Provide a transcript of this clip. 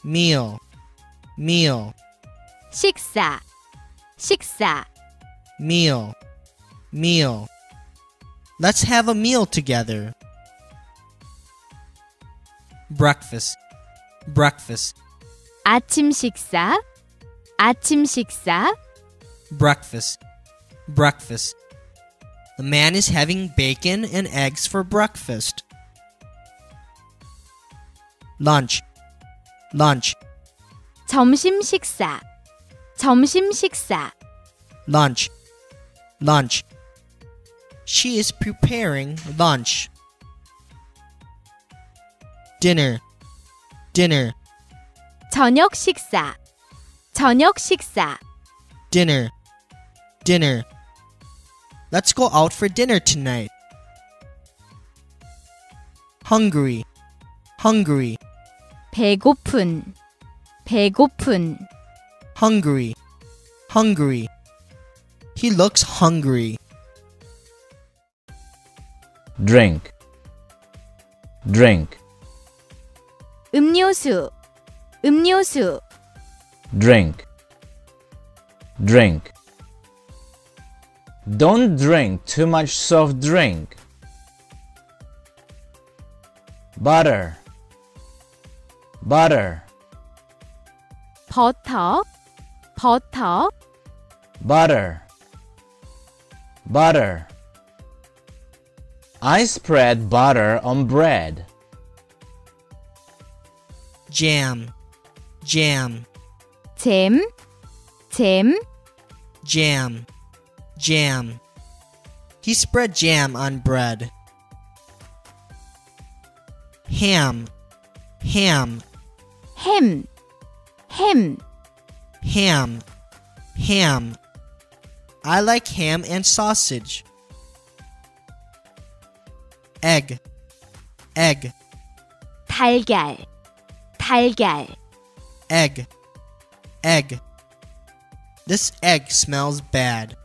meal, meal, 식사, 식사. meal, meal. Let's have a meal together. breakfast, breakfast, 아침 식사, 아침 식사. breakfast, breakfast. The man is having bacon and eggs for breakfast. lunch, lunch, 점심 식사, 점심 식사. lunch, lunch. She is preparing lunch. dinner, dinner, 저녁 식사, 저녁 식사. dinner, dinner. Let's go out for dinner tonight. hungry, hungry, 배고픈, 배고픈. hungry, hungry. He looks hungry. drink, drink, 음료수, 음료수. drink, drink. Don't drink too much soft drink. butter, butter, 버터, 버터. butter, butter. I spread butter on bread. jam, jam, 잼, 잼. jam, jam. He spread jam on bread. ham, ham, 햄, 햄. ham, ham. I like ham and sausage. egg, egg, 달걀, 달걀. egg, egg. This egg smells bad.